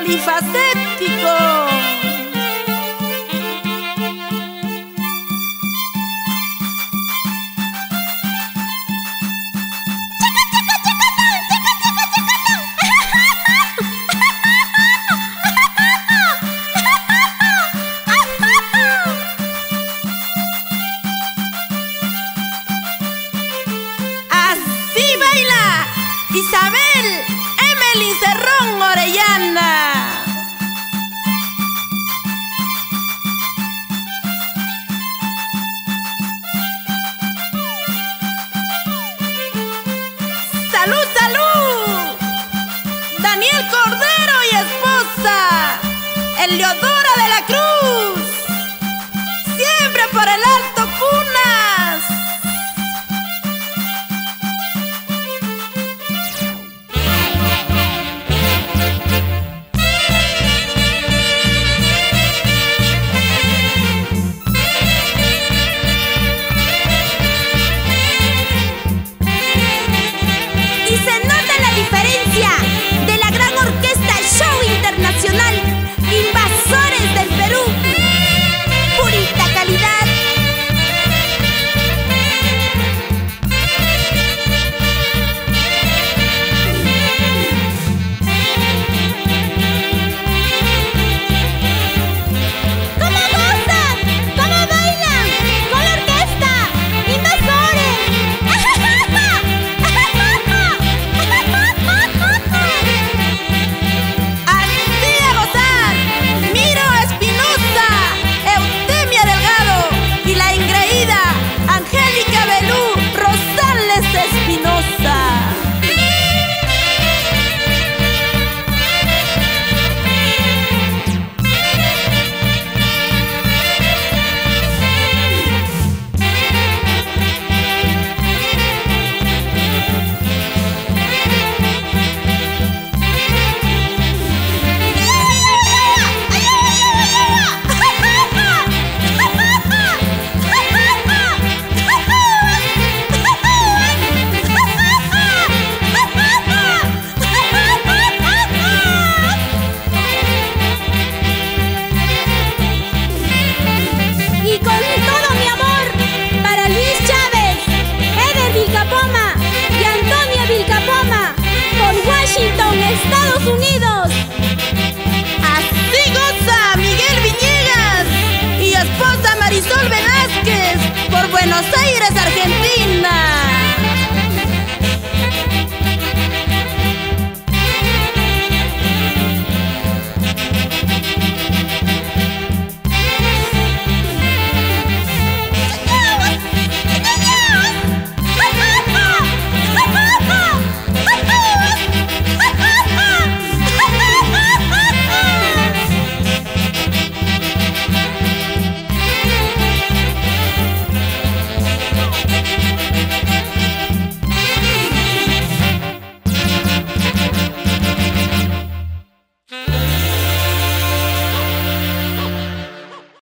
polifacético. Así baila Isabel Emily Cerrón Orellana. ¡Salud, salud! Daniel Cordero y esposa, Eleodora de la Cruz, siempre por el Alto Cunas. Y se nota la diferencia de la gran orquesta Show Internacional, Invasores del Perú. Purita calidad. ¿Cómo gozan? ¿Cómo bailan? Con la orquesta Invasores. Así a gozar, Miro Espinosa, Eutemia Delgado y la ingreída Angélica Belú Rosales Espinosa. Y con todo mi amor para Luis Chávez, Eder Vilcapoma y Antonia Vilcapoma, por Washington, Estados Unidos. Así goza Miguel Viñegas y esposa Marisol Velázquez por Buenos Aires, Argentina.